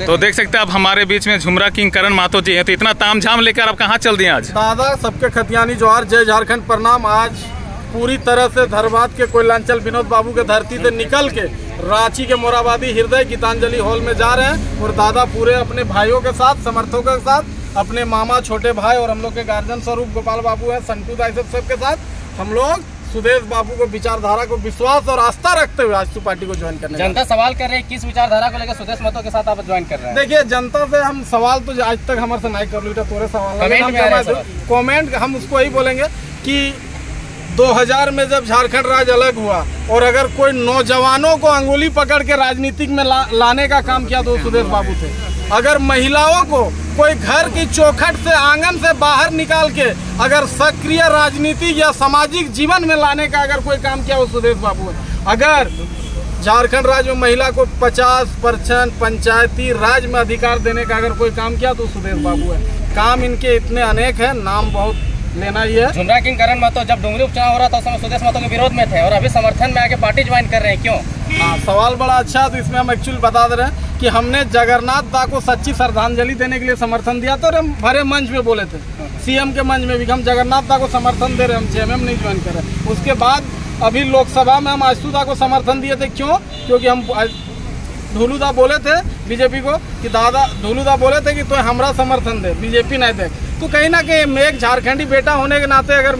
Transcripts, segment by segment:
तो देख सकते हैं आप हमारे बीच में झुमरा किंग करण महतो जी हैं। तो इतना तामझाम लेकर आप कहाँ चल दिए आज? दादा सबके खतियानी जोहार, जय झारखंड, प्रणाम। आज पूरी तरह से धरवाद के कोयलांचल विनोद बाबू के धरती से निकल के रांची के मोराबादी हृदय गीतांजलि हॉल में जा रहे हैं। और दादा पूरे अपने भाइयों के साथ, समर्थकों के साथ, अपने मामा, छोटे भाई और हम लोग के गार्जियन स्वरूप गोपाल बाबू है, संटू दाई सबके साथ हम लोग सुदेश बाबू को विचारधारा को विश्वास और आस्था रखते हुए आजसू पार्टी को ज्वाइन करने। जनता सवाल कर रही है किस विचारधारा को लेकर सुदेश महतो के साथ आप ज्वाइन कर रहे हैं? देखिए, जनता से हम सवाल तो आज तक हमारे से नहीं कर ली, तोरे सवाल कमेंट हम उसको यही बोलेंगे कि 2000 में जब झारखंड राज्य अलग हुआ और अगर कोई नौजवानों को अंगुली पकड़ के राजनीतिक में लाने का काम किया तो सुदेश बाबू थे। अगर महिलाओं को कोई घर की चौखट से, आंगन से बाहर निकाल के अगर सक्रिय राजनीतिक या सामाजिक जीवन में लाने का अगर कोई काम किया वो सुदेश बाबू है। अगर झारखंड राज्य में महिला को 50% पंचायती राज में अधिकार देने का अगर कोई काम किया तो सुदेश बाबू है। काम इनके इतने अनेक है, नाम बहुत लेना ही है। झुमरा किंग करण महतो जब डुंगरी उपचुनाव हो रहा था उस समय सुदेश महतो के विरोध में थे और अभी समर्थन में आके पार्टी ज्वाइन कर रहे हैं, क्यों? हाँ, सवाल बड़ा अच्छा है। तो इसमें हम एक्चुअली बता दे रहे हैं कि हमने जगन्नाथ दा को सच्ची श्रद्धांजलि देने के लिए समर्थन दिया था और हम भरे मंच में बोले थे, सीएम के मंच में भी हम जगन्नाथ दा को समर्थन दे रहे हैं, हम जेएमएम नहीं ज्वाइन कर रहे। उसके बाद अभी लोकसभा में हम आशु दा को समर्थन दिए थे। क्यों? क्योंकि हम ढोलू दा बोले थे बीजेपी को कि दादा, ढोलू दा बोले थे कि तो हमरा समर्थन दे, बीजेपी नहीं दे। तो कहीं ना कहीं मैं एक झारखंडी बेटा होने के नाते अगर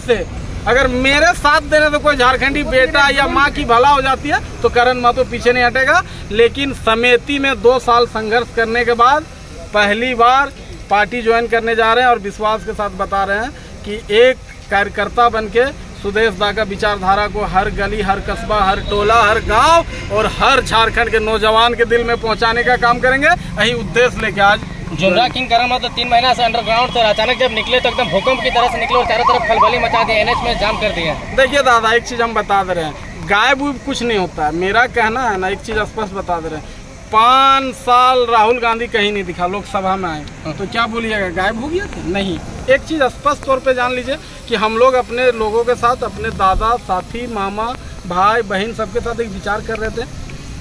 मेरे साथ देने तो कोई झारखंडी बेटा या माँ की भला हो जाती है तो करण महतो पीछे नहीं हटेगा। लेकिन समिति में 2 साल संघर्ष करने के बाद पहली बार पार्टी ज्वाइन करने जा रहे हैं और विश्वास के साथ बता रहे हैं कि एक कार्यकर्ता बन के सुदेश दा का विचारधारा को हर गली, हर कस्बा, हर टोला, हर गांव और हर झारखंड के नौजवान के दिल में पहुंचाने का काम करेंगे। यही उद्देश्य लेके आज झुमरा किंग करण महतो 3 महीना से अंडरग्राउंड थे, अचानक जब निकले तो एकदम भूकंप की तरह से निकले और चारों तरफ खलबली मचा दी, एनएच में जाम कर दिया। देखिए दादा, एक चीज हम बता दे रहे हैं, गायब हुई कुछ नहीं होता है। मेरा कहना है ना, एक चीज स्पष्ट बता दे रहे हैं, 5 साल राहुल गांधी कहीं नहीं दिखा, लोकसभा में आए तो क्या बोलिएगा गायब हो गया था? नहीं। एक चीज स्पष्ट तौर पे जान लीजिए कि हम लोग अपने लोगों के साथ, अपने दादा, साथी, मामा, भाई, बहन सबके साथ एक विचार कर रहे थे।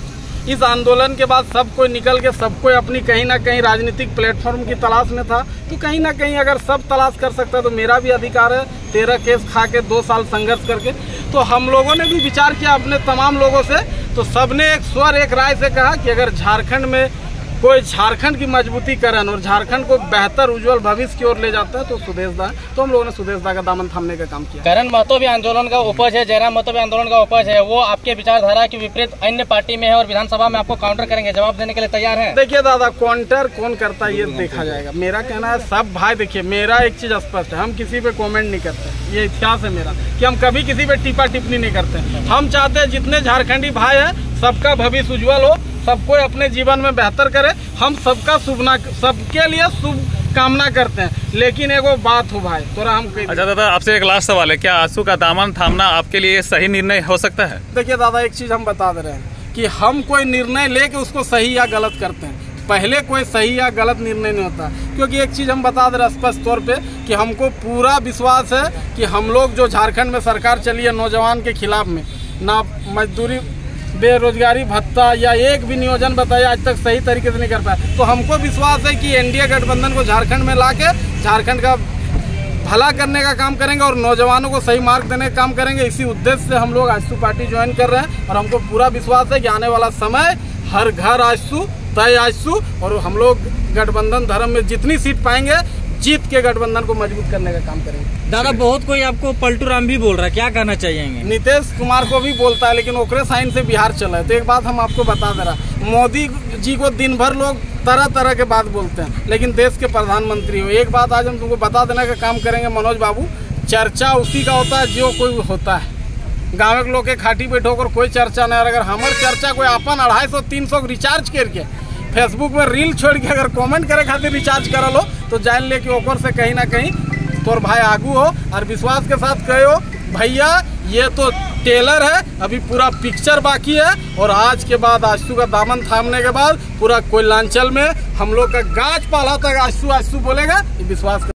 इस आंदोलन के बाद सब कोई निकल के सब कोई अपनी कहीं ना कहीं राजनीतिक प्लेटफॉर्म की तलाश में था। तो कहीं ना कहीं अगर सब तलाश कर सकता है तो मेरा भी अधिकार है। 13 केस खा के 2 साल संघर्ष करके तो हम लोगों ने भी विचार किया अपने तमाम लोगों से, तो सबने एक स्वर, एक राय से कहा कि अगर झारखंड में कोई झारखंड की मजबूतीकरण और झारखंड को बेहतर उज्जवल भविष्य की ओर ले जाता है तो सुदेश दा। तो हम लोगों ने सुदेश दा का दामन थामने का काम किया। करण महतो भी आंदोलन का उपज है, जयराम महतो भी आंदोलन का उपज है, वो आपके विचारधारा के विपरीत अन्य पार्टी में है और विधानसभा में आपको काउंटर करेंगे, जवाब देने के लिए तैयार है? देखिए दादा, काउंटर कौन करता है ये देखा जाएगा। मेरा कहना है सब भाई, देखिए मेरा एक चीज स्पष्ट है, हम किसी पे कॉमेंट नहीं करते। ये इतिहास है मेरा कि हम कभी किसी पे टीपा टिप्पणी नहीं करते। हम चाहते हैं जितने झारखंडी भाई है सबका भविष्य उज्जवल हो, सबको अपने जीवन में बेहतर करे। हम सबका सबके लिए शुभ कामना करते हैं। लेकिन एगो बात हो भाई, तोरा हम अच्छा दादा, आपसे एक लास्ट सवाल है, क्या आशु का दामन थामना आपके लिए सही निर्णय हो सकता है? देखिए दादा, एक चीज हम बता दे रहे हैं कि हम कोई निर्णय लेके उसको सही या गलत करते हैं, पहले कोई सही या गलत निर्णय नहीं होता। क्योंकि एक चीज हम बता दे रहे हैं स्पष्ट तौर पे कि हमको पूरा विश्वास है कि हम लोग जो झारखंड में सरकार चली है नौजवान के खिलाफ में, ना मजदूरी, बेरोजगारी भत्ता या एक भी नियोजन बताया आज तक सही तरीके से नहीं कर पाया। तो हमको विश्वास है कि एनडीए गठबंधन को झारखंड में लाके झारखंड का भला करने का काम करेंगे और नौजवानों को सही मार्ग देने का काम करेंगे। इसी उद्देश्य से हम लोग आजसू पार्टी ज्वाइन कर रहे हैं और हमको पूरा विश्वास है कि आने वाला समय हर घर आजसू, तय आजसू, और हम लोग गठबंधन धर्म में जितनी सीट पाएंगे जीत के गठबंधन को मजबूत करने का काम करेंगे। दादा, बहुत कोई आपको पलटू राम भी बोल रहा है, क्या कहना चाहिए? नीतीश कुमार को भी बोलता है, लेकिन ओकरे साइन से बिहार चला है। तो एक बात हम आपको बता दे रहा, मोदी जी को दिन भर लोग तरह तरह के बात बोलते हैं, लेकिन देश के प्रधानमंत्री हो। एक बात आज हम तुमको बता देने का काम करेंगे मनोज बाबू, चर्चा उसी का होता है जो कोई होता है। गाँव के लोग के खाटी पे ठोकर कोई चर्चा नहीं। अगर हमारे चर्चा कोई अपन 250-300 रिचार्ज करके फेसबुक में रील छोड़ के अगर कमेंट करे खातिर रिचार्ज करल हो तो जान ले कि ओकर से कहीं ना कहीं तोर भाई आगू हो। और विश्वास के साथ कहो भैया, ये तो टेलर है, अभी पूरा पिक्चर बाकी है। और आज के बाद आशु का दामन थामने के बाद पूरा कोयलांचल में हम लोग का गाज पाला तक आशु आशु बोलेगा, विश्वास